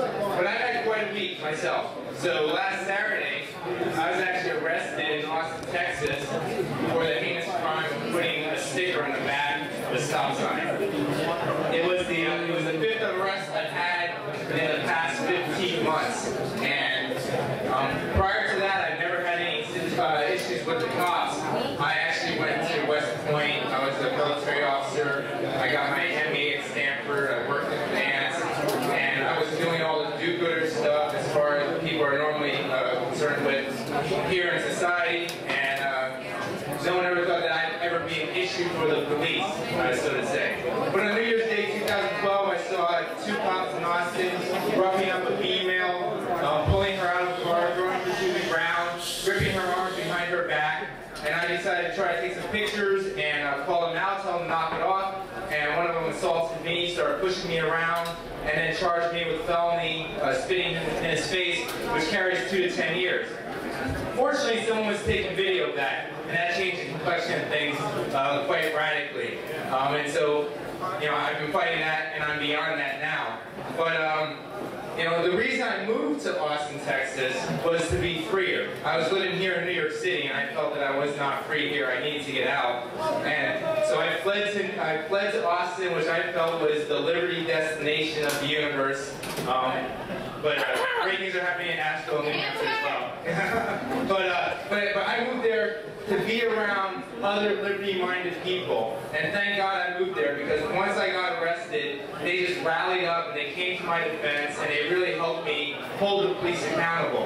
But I've had quite a week myself. So last Saturday, I was actually arrested in Austin, Texas for the heinous crime of putting a sticker on the back of a stop sign. It was the fifth arrest I've had in the past 15 months. And prior to that, I've never had any issues with the cops. I actually went to West Point. I was a military officer. I got my MBA at Stanford. I worked in finance. And I was doing all the do-gooder stuff as far as people are normally concerned with here in society. And no one ever thought that I'd ever be an issue for the police, so to say. But on New Year's Day 2012, I saw two cops in Austin roughing up a female, pulling her out of the car, throwing her to the ground, ripping her arms behind her back. And I decided to try to take some pictures and call them out, tell them to knock it off. And one of them assaulted me, started pushing me around, and then charged me with felony spitting in his face, which carries 2 to 10 years. Fortunately, someone was taking video of that, and that changed the complexion of things quite radically. And so, you know, I've been fighting that, and I'm beyond that now. But, you know, the reason I moved to Austin, Texas was to be freer. I was living here in New York City, and I felt that I was not free here. I needed to get out. And so I fled to Austin, which I felt was the liberty destination of the universe. But great things are happening in Asheville and New Hampshire as well. but I moved there to be around other liberty-minded people. And thank God I moved there, because once I got arrested, they just rallied up and they came to my defense, and they really helped me hold the police accountable.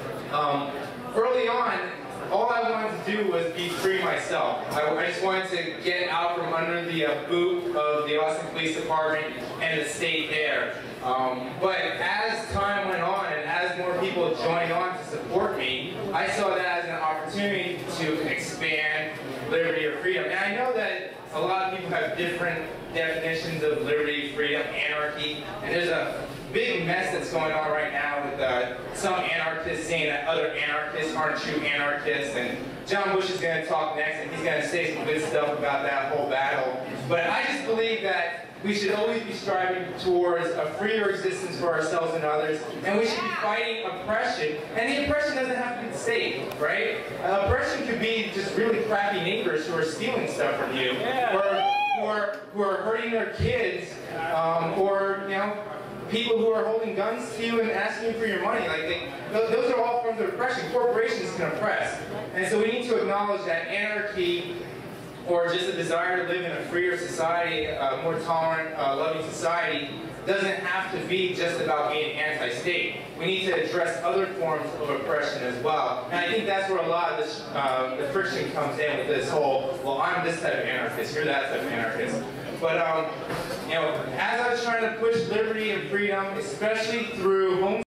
Early on, all I wanted to do was be free myself. I just wanted to get out from under the boot of the Austin Police Department and the state there. But as time went on and as more people joined on to support me, I saw that as an opportunity to expand liberty or freedom. And I know that a lot of people have different definitions of liberty, freedom, anarchy, and there's a big mess that's going on right now with some anarchists saying that other anarchists aren't true anarchists, and John Bush is going to talk next, and he's going to say some good stuff about that whole battle. But I just believe that we should always be striving towards a freer existence for ourselves and others, and we should be fighting oppression. And the oppression doesn't have to be the state, right? Oppression could be just really crappy neighbors who are stealing stuff from you, or who are hurting their kids, or, you know, people who are holding guns to you and asking you for your money. Like those are all forms of oppression. Corporations can oppress. And so we need to acknowledge that anarchy, or just a desire to live in a freer society, a more tolerant, loving society, doesn't have to be just about being anti-state. We need to address other forms of oppression as well. And I think that's where a lot of this, the friction comes in with this whole, well, I'm this type of anarchist, you're that type of anarchist. But, you know, as I was trying to push liberty and freedom, especially through home